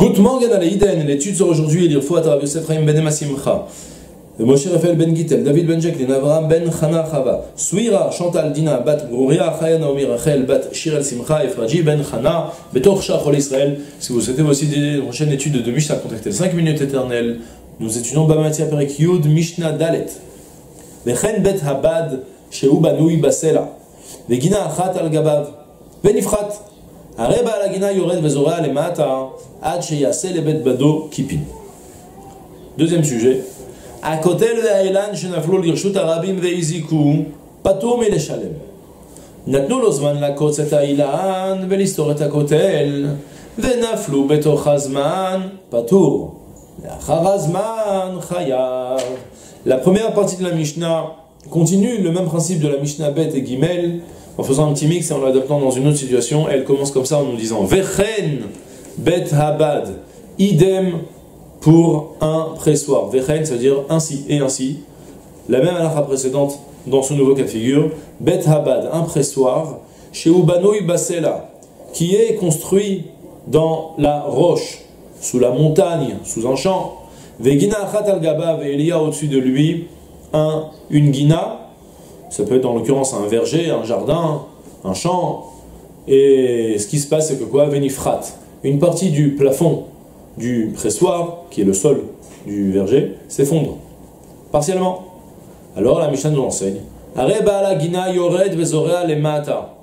Good morning à l'Aïden, l'étude sur aujourd'hui, il faut à Rabbi Yosef Chaim ben Simcha, Moshe Raphaël ben Gittel, David ben Jacqueline, Avraham ben Chana Chava, Suira, Chantal Dina, Bat Gouria, Chaya Naomi Rachel, Bat Shirel Simcha, Efraji ben Chana, Betor Shachol Israël. Si vous souhaitez aussi une prochaine étude de Mishnah, contactez 5 minutes éternelles. Nous étudions Bamatia Perek Yud, Mishnah Dalet. Vechen Bet Habad, Sheu Banui Basela, Vegina Achat al Gabav, Venifrat. Areba la Gina Yored Vezorea le Mata, Ad Sheyase le Bet Bado Kipin. Deuxième sujet. Akotel ve'elan shenaflu lirshut harabim ve'iziku, patur mileshalem. Natnu lo zman lakotz et ha'elan ve'listor et hakotel, ve'naflu betoch hazman, patur. Ve'achar hazman chayav. La première partie de la Mishnah continue le même principe de la Mishnah Bet et Gimel, en faisant un petit mix et en l'adaptant dans une autre situation. Elle commence comme ça en nous disant Vechen Bet Habad, idem pour un pressoir. Vechen, ça veut dire ainsi et ainsi. La même halakha précédente dans ce nouveau cas de figure. Bet Habad, un pressoir, chez Ubanoui Basela, qui est construit dans la roche, sous la montagne, sous un champ. Vegina Achat al Gabav, et il y a au-dessus de lui une guina. Ça peut être en l'occurrence un verger, un jardin, un champ. Et ce qui se passe, c'est que quoi? Venifrat. Une partie du plafond du pressoir, qui est le sol du verger, s'effondre. Partiellement. Alors la Mishnah nous enseigne. Areba la gina yored vezorea le mata.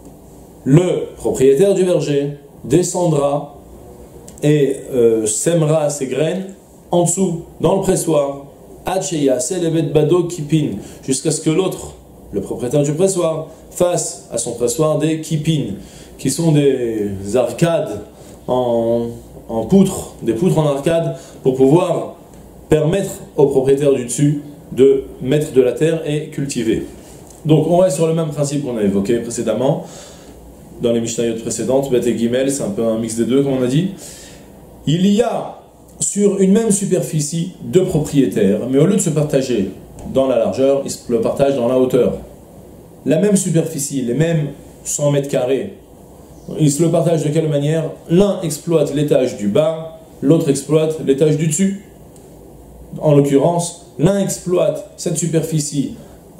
Le propriétaire du verger descendra et sèmera ses graines en dessous, dans le pressoir. Adcheya, c'est le bet bado kipin. Jusqu'à ce que l'autre, le propriétaire du pressoir, fasse à son pressoir des kipin, qui sont des arcades en poutre, des poutres en arcade, pour pouvoir permettre au propriétaire du dessus de mettre de la terre et cultiver. Donc on reste sur le même principe qu'on a évoqué précédemment, dans les Mishnayot précédentes, Bet et Gimel, c'est un peu un mix des deux comme on a dit. Il y a sur une même superficie deux propriétaires, mais au lieu de se partager dans la largeur, ils se le partagent dans la hauteur. La même superficie, les mêmes 100 mètres carrés, ils se le partagent de quelle manière? L'un exploite l'étage du bas, l'autre exploite l'étage du dessus. En l'occurrence, l'un exploite cette superficie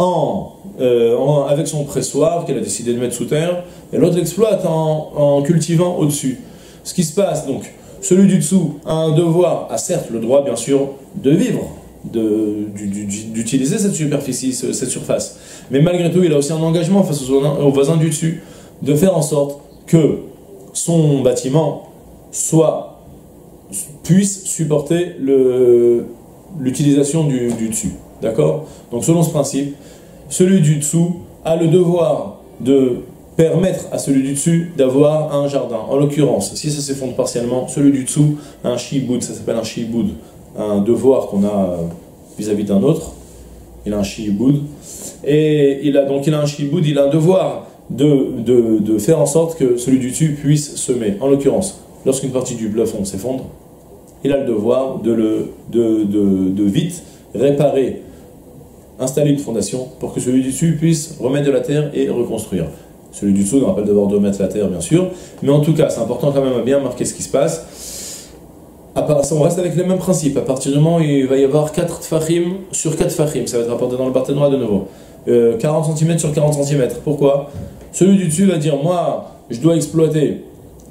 avec son pressoir qu'il a décidé de mettre sous terre, et l'autre l'exploite en cultivant au-dessus. Ce qui se passe donc, celui du dessous a un devoir, a certes le droit bien sûr de vivre, d'utiliser cette superficie, cette surface, mais malgré tout il a aussi un engagement face au voisin du dessus, de faire en sorte que son bâtiment puisse supporter l'utilisation du dessus. D'accord? Donc selon ce principe, celui du dessous a le devoir de permettre à celui du dessus d'avoir un jardin. En l'occurrence, si ça s'effondre partiellement, celui du dessous a un shi'boud, ça s'appelle un shi'boud, un devoir qu'on a vis-à-vis d'un autre. Il a un shi'boud. Et il a un shi'boud, il a un devoir de faire en sorte que celui du dessus puisse semer. En l'occurrence, lorsqu'une partie du plafond s'effondre, il a le devoir de vite réparer, installer une fondation pour que celui du dessus puisse remettre de la terre et reconstruire. Celui du dessous n'aura pas le devoir de remettre la terre, bien sûr, mais en tout cas, c'est important quand même à bien marquer ce qui se passe. On reste avec le même principe. À partir du moment où il va y avoir 4 tfachim sur 4 tfachim, ça va être rapporté dans le Barthénois de nouveau. 40 cm sur 40 cm. Pourquoi? Celui du dessus va dire, moi, je dois exploiter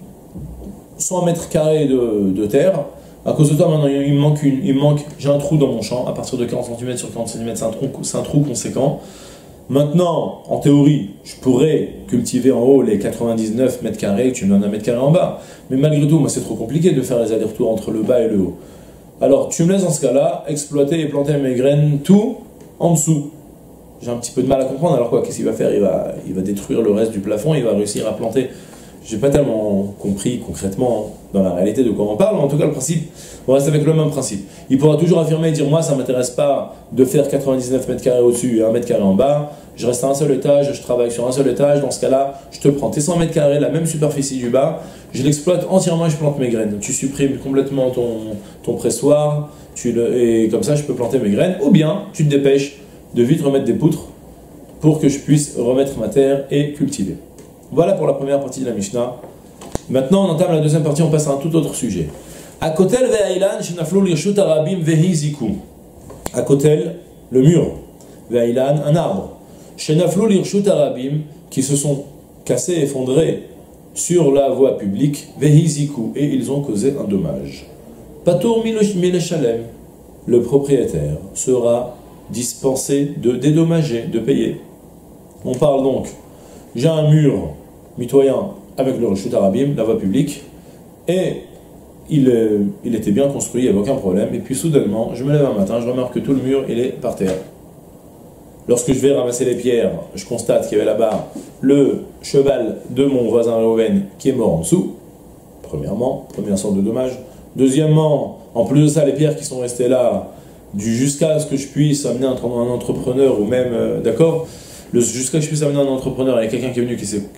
100 mètres carrés de terre. À cause de toi, maintenant, j'ai un trou dans mon champ. À partir de 40 cm sur 40 cm, c'est un trou conséquent. Maintenant, en théorie, je pourrais cultiver en haut les 99 mètres carrés, que tu me donnes 1 mètre carré en bas. Mais malgré tout, moi, c'est trop compliqué de faire les allers-retours entre le bas et le haut. Alors, tu me laisses dans ce cas-là exploiter et planter mes graines tout en dessous. J'ai un petit peu de mal à comprendre. Alors quoi, qu'est-ce qu'il va faire? Il va détruire le reste du plafond, il va réussir à planter. J'ai pas tellement compris concrètement dans la réalité de quoi on parle, mais en tout cas le principe, on reste avec le même principe. Il pourra toujours affirmer et dire, moi ça m'intéresse pas de faire 99 mètres carrés au-dessus et 1 mètre carré en bas, je reste à un seul étage, je travaille sur un seul étage, dans ce cas-là, je te prends tes 100 mètres carrés, la même superficie du bas, je l'exploite entièrement et je plante mes graines. Tu supprimes complètement ton pressoir, et comme ça je peux planter mes graines, ou bien tu te dépêches de vite remettre des poutres pour que je puisse remettre ma terre et cultiver. Voilà pour la première partie de la Mishnah. Maintenant, on entame la deuxième partie, on passe à un tout autre sujet. Akotel ve'ailan shenaflu lirshut harabim vehiziku. Akotel, le mur. Ve'ailan, un arbre. Shenaflu lirshut harabim, qui se sont cassés, effondrés sur la voie publique. Vehiziku, et ils ont causé un dommage. Patour mileshalem, le propriétaire sera dispensé de dédommager, de payer. On parle donc, j'ai un mur mitoyen avec le reshut harabim, la voie publique, et il était bien construit, il n'y avait aucun problème, et puis soudainement, je me lève un matin, je remarque que tout le mur, il est par terre. Lorsque je vais ramasser les pierres, je constate qu'il y avait là-bas le cheval de mon voisin Reuven qui est mort en dessous, premièrement, première sorte de dommage. Deuxièmement, en plus de ça, les pierres qui sont restées là, jusqu'à ce que je puisse amener un entrepreneur, ou même, d'accord, jusqu'à ce que je puisse amener un entrepreneur, il y a quelqu'un qui est venu,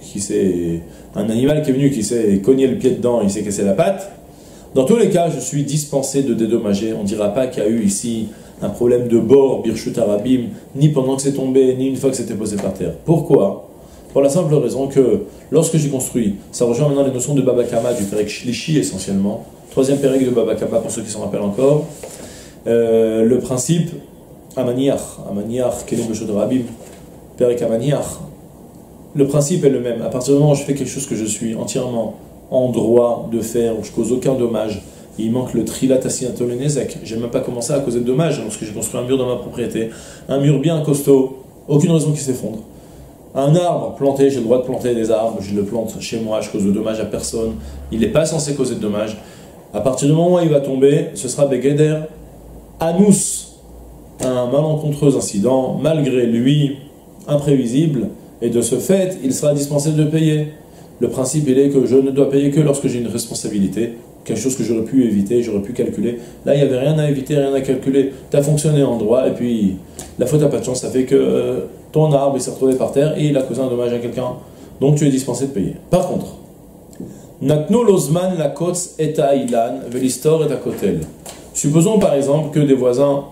un animal qui est venu, qui s'est cogné le pied dedans, il s'est cassé la patte. Dans tous les cas, je suis dispensé de dédommager. On ne dira pas qu'il y a eu ici un problème de bord, birshut harabim, ni pendant que c'est tombé, ni une fois que c'était posé par terre. Pourquoi? Pour la simple raison que, lorsque j'ai construit, ça rejoint maintenant les notions de Baba Kama, du Perek Shlishi essentiellement, troisième Perek de Baba Kama, pour ceux qui s'en rappellent encore, le principe Amaniach, Kelim Birshut harabim, Perek Amaniach, le principe est le même. À partir du moment où je fais quelque chose que je suis entièrement en droit de faire, où je cause aucun dommage, il manque le trilat asinatomé-nezek. J'ai même pas commencé à causer de dommages lorsque j'ai construit un mur dans ma propriété, un mur bien costaud, aucune raison qu'il s'effondre. Un arbre planté, j'ai le droit de planter des arbres, je le plante chez moi, je cause de dommages à personne, il n'est pas censé causer de dommages. À partir du moment où il va tomber, ce sera Begeder Anus, un malencontreux incident, malgré lui, imprévisible, et de ce fait, il sera dispensé de payer. Le principe, il est que je ne dois payer que lorsque j'ai une responsabilité, quelque chose que j'aurais pu éviter, j'aurais pu calculer. Là, il n'y avait rien à éviter, rien à calculer. Tu as fonctionné en droit, et puis la faute n'a pas de chance, ça fait que ton arbre s'est retrouvé par terre et il a causé un dommage à quelqu'un. Donc tu es dispensé de payer. Par contre, Natnu lozman la kotz et ilan, velistor et kotel. Supposons par exemple que des voisins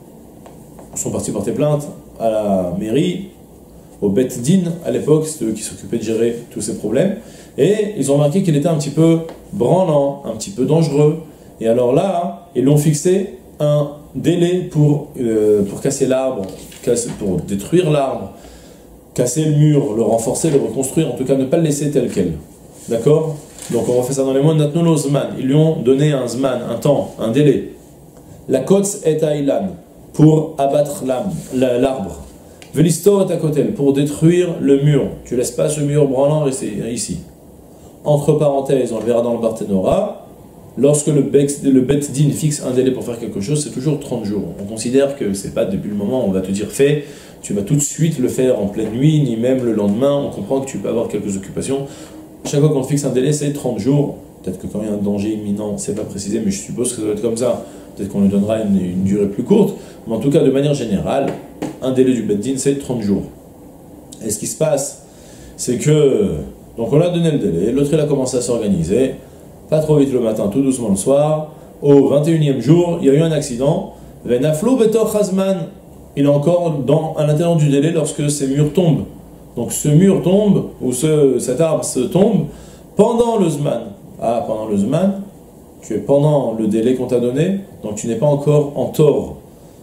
sont partis porter plainte à la mairie, au Bet Din à l'époque, c'est eux qui s'occupaient de gérer tous ces problèmes, et ils ont remarqué qu'il était un petit peu branlant, un petit peu dangereux, et alors là, ils l'ont fixé un délai pour casser l'arbre, pour détruire l'arbre, casser le mur, le renforcer, le reconstruire, en tout cas ne pas le laisser tel quel. D'accord? Donc on refait ça dans les mots de Natnu Zman. Ils lui ont donné un Zman, un temps, un délai. La Kotz et Ailan, pour abattre l'arbre. Velistor et Akotel, pour détruire le mur. Tu laisses pas ce mur branlant rester ici. Entre parenthèses, on le verra dans le Barthénora, lorsque le Bet Din fixe un délai pour faire quelque chose, c'est toujours 30 jours. On considère que c'est pas depuis le moment où on va te dire fais, tu vas tout de suite le faire en pleine nuit, ni même le lendemain. On comprend que tu peux avoir quelques occupations. Chaque fois qu'on fixe un délai, c'est 30 jours. Peut-être que quand il y a un danger imminent, c'est pas précisé, mais je suppose que ça doit être comme ça. Peut-être qu'on lui donnera une durée plus courte. Mais en tout cas, de manière générale, un délai du Bet-Din, c'est 30 jours. Et ce qui se passe, c'est que... Donc on a donné le délai, l'autre il a commencé à s'organiser, pas trop vite le matin, tout doucement le soir. Au 21e jour, il y a eu un accident. Venaflo betor chazman. Il est encore à l'intérieur du délai lorsque ces murs tombent. Donc ce mur tombe, ou cet arbre se tombe, pendant le Zman. Ah, pendant le Zman, tu es pendant le délai qu'on t'a donné, donc tu n'es pas encore en tort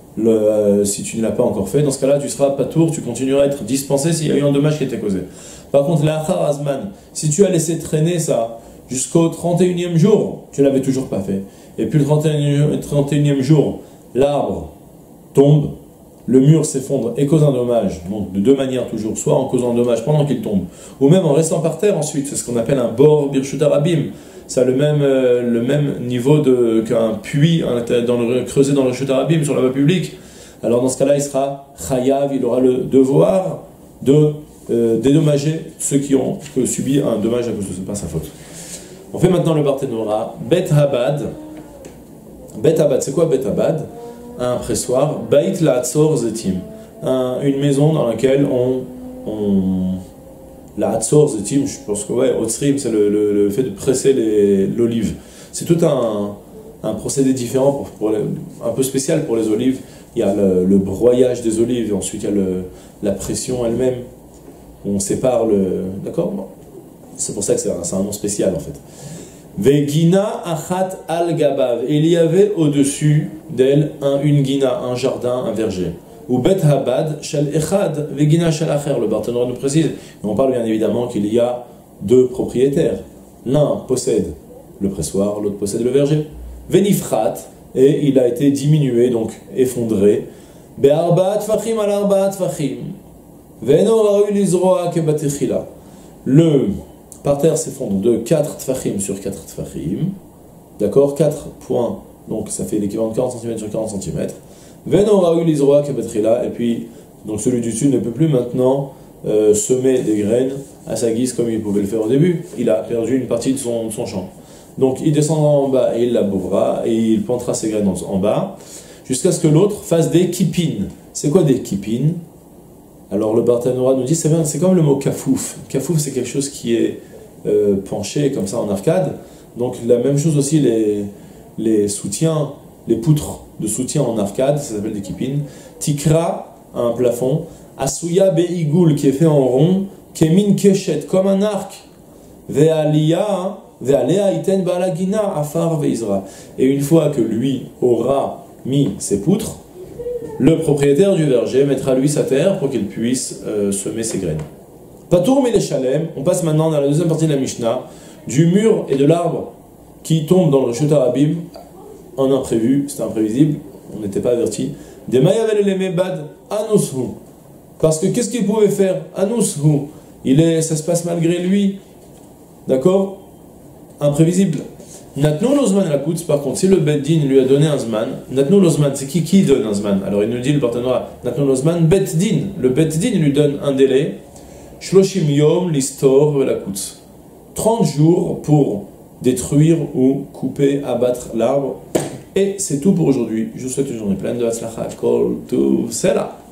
si tu ne l'as pas encore fait. Dans ce cas-là, tu seras pas tour, tu continueras à être dispensé s'il y a eu un dommage qui a été causé. Par contre, l'achar azman, si tu as laissé traîner ça jusqu'au 31e jour, tu ne l'avais toujours pas fait. Et puis le 31e jour, l'arbre tombe, le mur s'effondre et cause un dommage, donc de deux manières toujours, soit en causant un dommage pendant qu'il tombe, ou même en restant par terre ensuite, c'est ce qu'on appelle un bor birshut harabim. Ça a le même niveau qu'un puits creusé dans le reshut harabim sur la voie publique. Alors dans ce cas-là, il sera chayav, il aura le devoir de dédommager ceux qui ont subi un dommage à cause de ce pas sa faute. On fait maintenant le Barthénora. Bet Habad. Bet Habad, c'est quoi Bet Habad? Un pressoir. Bait La'atzor Zetim. Une maison dans laquelle la Hatzor Zetim, je pense que ouais, Otzrim, c'est le fait de presser l'olive. C'est tout un procédé différent, un peu spécial pour les olives. Il y a le broyage des olives, et ensuite il y a la pression elle-même. On sépare D'accord? C'est pour ça que c'est un nom spécial en fait. Vegina achat al gabav. Et il y avait au-dessus d'elle une gina, un jardin, un verger. Ou bet habad shel echad vegina shel acher. Le Barthénora nous précise. Et on parle bien évidemment qu'il y a deux propriétaires. L'un possède le pressoir, l'autre possède le verger. Venifrat, et il a été diminué, donc effondré. Be'arbaat fachim al arbaat fachim. Ve'eno raoui lizroa kebatechila. Le parterre s'effondre de 4 tfachim sur 4 tfachim. D'accord, 4 points, donc ça fait l'équivalent de 40 cm sur 40 cm. Ve'eno raoui lizroa kebatechila. Et puis, donc celui du dessus ne peut plus maintenant semer des graines à sa guise comme il pouvait le faire au début. Il a perdu une partie de son champ. Donc il descendra en bas et il labourera et il plantera ses graines en bas jusqu'à ce que l'autre fasse des kipines. C'est quoi des kipines? Alors le Barthénora nous dit c'est comme le mot kafouf. Kafouf c'est quelque chose qui est penché comme ça en arcade. Donc la même chose aussi les soutiens, les poutres de soutien en arcade, ça s'appelle des kipines. Tikra, un plafond. Asuya be'igoul qui est fait en rond. Kemin keshet, comme un arc. Ve'aliyah. Et une fois que lui aura mis ses poutres, le propriétaire du verger mettra lui sa terre pour qu'il puisse semer ses graines. Patour mais les chalem, on passe maintenant dans la deuxième partie de la Mishnah, du mur et de l'arbre qui tombe dans le Reshut Harabim en imprévu, c'était imprévisible, on n'était pas averti. Des mayavel les mebad anushu. Parce que qu'est-ce qu'il pouvait faire? Anushu. Ça se passe malgré lui. D'accord? Imprévisible. Natnou l'ozman la koutz, par contre, si le beddin lui a donné un zman, Natnou l'ozman, c'est qui donne un zman? Alors il nous dit le Barthénora, Natnou l'ozman, beddin. Le beddin lui donne un délai, shloshim yom listor la koutz. 30 jours pour détruire ou couper, abattre l'arbre. Et c'est tout pour aujourd'hui. Je vous souhaite une journée pleine de Hatzlacha, Kol Tuv Sela.